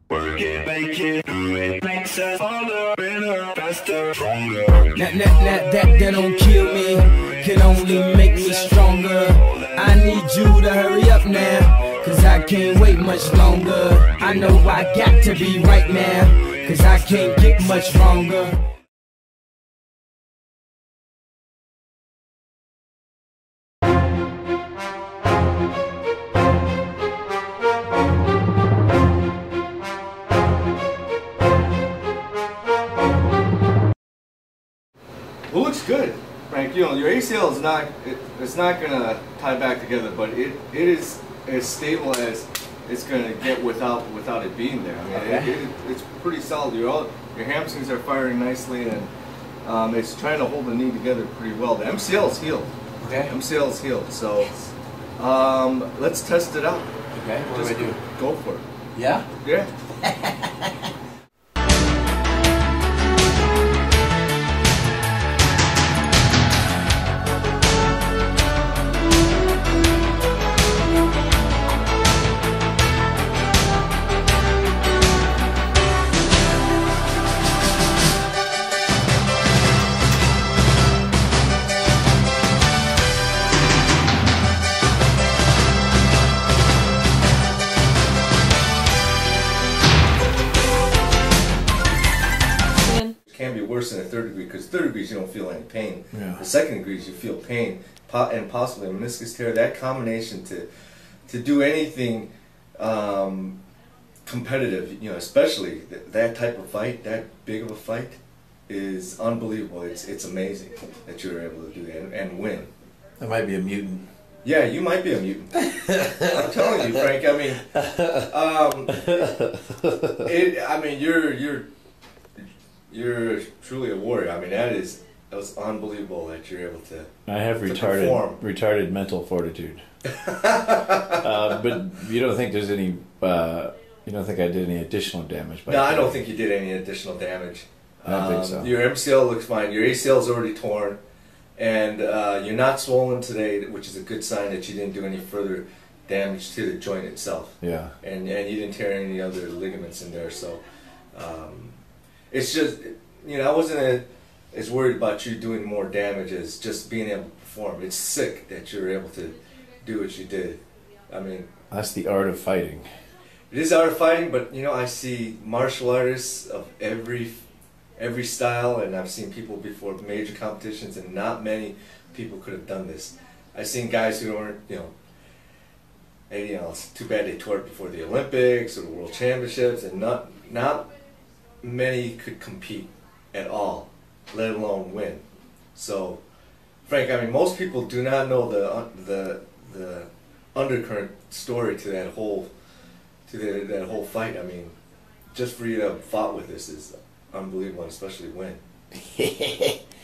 Work it, make it, do it, makes us harder, better, faster, stronger. That don't kill me, can only make me stronger. I need you to hurry up now, cause I can't wait much longer. I know I got to be right now, cause I can't get much longer. Well, looks good, Frank. You know, your ACL is not, it's not gonna tie back together, but it is as stable as it's gonna get without it being there. I mean, Okay. it's pretty solid. Your hamstrings are firing nicely, and it's trying to hold the knee together pretty well. The MCL is healed. Okay. MCL is healed. So let's test it out. Okay, what do I do? Go for it. Yeah? Yeah. Can be worse than a third degree, because third degrees you don't feel any pain. Yeah. The second degrees you feel pain, and possibly a meniscus tear. That combination to do anything competitive, you know, especially that type of fight, that big of a fight, is unbelievable. It's amazing that you're able to do that and win. I might be a mutant. Yeah, you might be a mutant. I'm telling you, Frank. I mean, you're truly a warrior. I mean, that was unbelievable that you're able to. I have retarded mental fortitude. But you don't think there's any? You don't think I did any additional damage? No, I don't think you did any additional damage. I don't think so. Your MCL looks fine. Your ACL is already torn, and you're not swollen today, which is a good sign that you didn't do any further damage to the joint itself. Yeah. And you didn't tear any other ligaments in there, so. It's just, you know, I wasn't as worried about you doing more damage as just being able to perform. It's sick that you're able to do what you did. I mean, That's the art of fighting. it is art of fighting, but you know, I see martial artists of every style, and I've seen people before major competitions, and not many people could have done this. I've seen guys who aren't, you know, it's too bad they tore it before the Olympics or the World Championships, and not many could compete at all, let alone win. So, Frank, I mean, most people do not know the undercurrent story to that whole fight. I mean, just for you to have fought with this is unbelievable, and especially win.